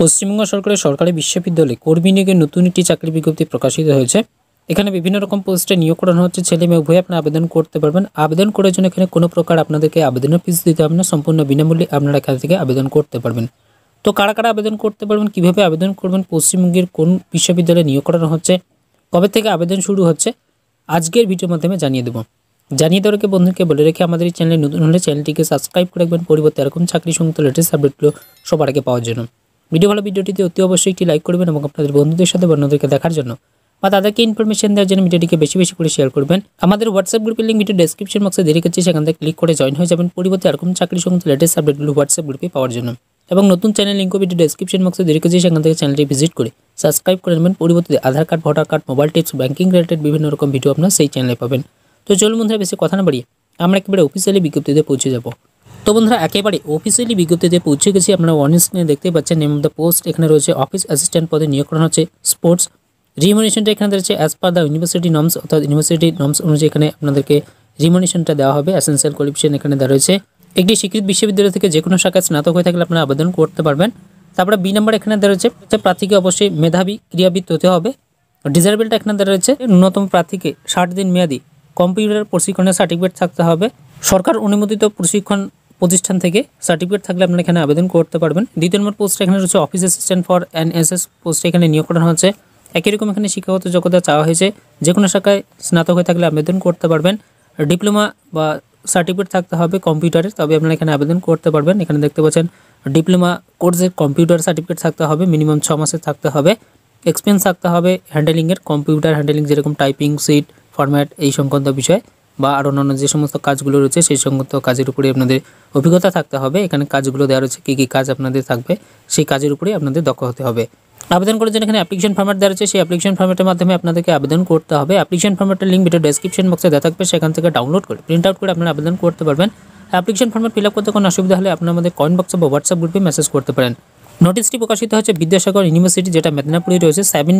পশ্চিমবঙ্গ সরকারের সরকারি বিশ্ববিদ্যালয়ে কর্মী নিয়োগের নতুন একটি চাকরি বিজ্ঞপ্তি প্রকাশিত হয়েছে। এখানে বিভিন্ন রকম পোস্টে নিয়োগ করানো হচ্ছে। ছেলে মেয়ে উভয়ে আপনারা আবেদন করতে পারবেন। আবেদন করার জন্য এখানে কোনো প্রকার আপনাদেরকে আবেদনের ফিস দিতে হবে না, সম্পূর্ণ বিনামূল্যে আপনারা এখান থেকে আবেদন করতে পারবেন। তো কারা কারা আবেদন করতে পারবেন, কিভাবে আবেদন করবেন, পশ্চিমবঙ্গের কোন বিশ্ববিদ্যালয়ে নিয়োগ করানো হচ্ছে, কবে থেকে আবেদন শুরু হচ্ছে, আজকের ভিডিওর মাধ্যমে জানিয়ে দেবো। জানিয়ে দেওয়ার আগে বন্ধুকে বলে রেখে আমাদের এই চ্যানেলে নতুন হলে চ্যানেলটিকে সাবস্ক্রাইব করে রাখবেন, পরিবর্তে এরকম চাকরি সংক্রান্ত লেটেস্ট আপডেটগুলো সবার আগে পাওয়ার জন্য। ভিডিওটিতে অতি অবশ্যই একটি লাইক করবেন এবং আপনাদের বন্ধুদের সাথে অন্যদেরকে দেখার জন্য বা তাদেরকে ইনফরমেশন দেওয়ার জন্য ভিডিওটিকে বেশি বেশি করে শেয়ার করবেন। আমাদের হোয়াটসঅ্যাপ গ্রুপের লিঙ্ক ভিডিও ডেসক্রিপশন বক্সে দিয়ে রেখেছি, সেখান থেকে ক্লিক করে জয়েন হয়ে যাবেন, পরিবর্তে এরকম চাকরি সংক্রান্ত লেটেস্ট আপডেটগুলো হোয়াটসঅ্যাপ গ্রুপে পাওয়ার জন্য। এবং নতুন চ্যানেল লিঙ্কও ভিডিও ডেসক্রিপশন বক্সে দিয়ে রেখেছি, সেখান থেকে চ্যানেলটি ভিজিট করে সাবস্ক্রাইব করে নেবেন। পরিবর্তে Aadhaar card, voter card, mobile tips, banking related বিভিন্ন রকম ভিডিও আপনারা সেই চ্যানেলে পাবেন। তো চলুন বন্ধুরা, বেশি কথা না বাড়িয়ে আমরা একেবারে অফিসিয়ালি বিজ্ঞপ্তিতে পৌঁছে যাব। তো বন্ধুরা, একেবারে অফিসিয়ালি বিজ্ঞপ্তিতে পৌঁছে গেছি। আপনারা অন স্ক্রিনে দেখতে পাচ্ছেন নেম অফ দ্য পোস্ট। এখানে রয়েছে অফিস অ্যাসিস্ট্যান্ট পদে নিয়োগ করানো হচ্ছে স্পোর্টস। রিমুনেশনটা এখানে রয়েছে as per the university norms, অর্থাৎ ইউনিভার্সিটি নর্মস অনুযায়ী এখানে আপনাদেরকে রিমুনেশনটা দেওয়া হবে। এসেনশিয়াল কোয়ালিফিকেশন এখানে দেওয়া রয়েছে। একটি স্বীকৃত বিশ্ববিদ্যালয় থেকে যে কোনো শাখায় স্নাতক হয়ে থাকলে আপনারা আবেদন করতে পারবেন। তারপরে বি নাম্বার এখানে দেওয়া রয়েছে প্রার্থীকে অবশ্যই মেধাবী ক্রীড়াবিদ হতে হবে। ডিজারেবলটা এখানে দেওয়া রয়েছে ন্যূনতম প্রার্থীকে 60 দিন মেয়াদী কম্পিউটার প্রশিক্ষণের সার্টিফিকেট থাকতে হবে। সরকার অনুমোদিত প্রশিক্ষণ প্রতিষ্ঠান থেকে সার্টিফিকেট থাকলে আপনারা এখানে আবেদন করতে পারবেন। দ্বিতীয় নম্বর পোস্ট এখানে রয়েছে অফিস অ্যাসিস্ট্যান্ট ফর এনএসএস পোস্টে এখানে নিয়োগ করানো হচ্ছে। একই রকম এখানে শিক্ষাগত যোগ্যতা চাওয়া হয়েছে। যে কোনো শাখায় স্নাতক হয়ে থাকলে আবেদন করতে পারবেন। ডিপ্লোমা বা সার্টিফিকেট থাকতে হবে কম্পিউটারের, তবে আপনারা এখানে আবেদন করতে পারবেন। এখানে দেখতে পাচ্ছেন ডিপ্লোমা কোর্সের কম্পিউটার সার্টিফিকেট থাকতে হবে, মিনিমাম 6 মাসের থাকতে হবে। এক্সপিরিয়েন্স থাকতে হবে হ্যান্ডেলিংয়ের, কম্পিউটার হ্যান্ডেলিং যেরকম টাইপিং, সিট ফরম্যাট এই সংক্রান্ত বিষয় বা আরও অন্যান্য যে সমস্ত কাজগুলো রয়েছে সেই সংক্রান্ত কাজের উপরে আপনাদের অভিজ্ঞতা থাকতে হবে। এখানে কাজগুলো দেওয়া রয়েছে, কী কী কাজ আপনাদের থাকবে সেই কাজের উপরে আপনাদের দক্ষ হতে হবে। আবেদন করার জন্য এখানে অ্যাপ্লিকেশন ফরম্যাট দেওয়া রয়েছে, সেই অ্যাপ্লিকেশন ফরম্যাটের মাধ্যমে আপনাদেরকে আবেদন করতে হবে। অ্যাপ্লিকেশন ফরম্যাটের লিঙ্ক ভিডিও ডেসক্রিপশন বক্সে দেওয়া থাকবে, সেখান থেকে ডাউনলোড করে প্রিন্ট আউট করে আপনারা আবেদন করতে পারবেন। অ্যাপ্লিকেশন ফরম্যাট ফিল আপ করতে কোনো অসুবিধা হলে আপনার আমাদের কমেন্ট বক্সে বা হোয়াটসঅ্যাপ গ্রুপে মেসেজ করতে পারেন। নোটিশটি প্রকাশিত হচ্ছে বিদ্যাসাগর ইউনিভার্সিটি, যেটা মেদিনীপুরে রয়েছে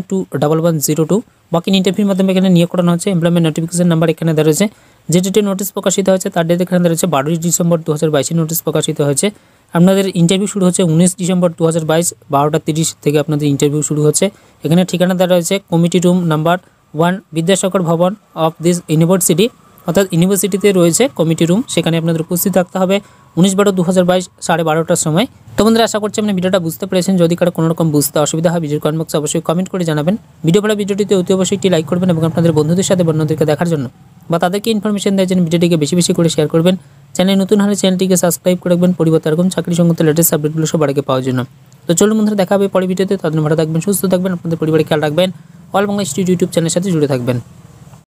721102। বাকি ইন্টারভিউর মাধ্যমে এখানে নিয়োগ করানো হচ্ছে। এমপ্লয়মেন্ট নোটিফিকেশন নাম্বার এখানে দেওয়া রয়েছে। যে ডেটে নোটিশ প্রকাশিত হয়েছে তার ডেট এখানে দেওয়া রয়েছে 12 ডিসেম্বর 2022 নোটিশ প্রকাশিত হয়েছে। আপনাদের ইন্টারভিউ শুরু হচ্ছে 19 ডিসেম্বর 2022 12টা 30 থেকে আপনাদের ইন্টারভিউ শুরু হচ্ছে। এখানে ঠিকানা দেওয়া রয়েছে কমিটি রুম নাম্বার 1 বিদ্যাসাগর ভবন অফ দিস ইউনিভার্সিটি, অর্থাৎ ইউনিভার্সিটিতে রয়েছে কমিটি রুম, সেখানে আপনাদের উপস্থিত থাকতে হবে 19/12/2022 12:30টার সময়। তো বন্ধুরা, আশা করছি আপনি ভিডিওটা বুঝতে পেরেছেন। যদি কারো কোনো রকম বুঝতে অসুবিধা হয় ভিডিওর কমেন্ট বক্সে অবশ্যই কমেন্ট করে জানাবেন। ভিডিওটিতে অতি অবশ্যই একটি লাইক করবেন এবং আপনাদের বন্ধুদের সাথে অন্যদেরকে দেখার জন্য বা তাদেরকে ইনফরমেশন দেওয়ার জন্য ভিডিওটিকে বেশি বেশি করে শেয়ার করবেন। চ্যানেল নতুন হলে চ্যানেলটিকে সাবস্ক্রাইব করে রাখবেন, পরিবর্তে এরকম চাকরি সংক্রান্ত লেটেস্ট আপডেটগুলো সবার আগে পাওয়ার জন্য। তো চলুন বন্ধুরা, দেখা হবে পরের ভিডিওতে। তাদের ভালো থাকবেন, সুস্থ থাকবেন, আপনাদের পরিবারের খেয়াল রাখবেন। অল বাংলা স্টুডিও ইউটিউব চ্যানেলের সাথে জুড়ে থাকবেন।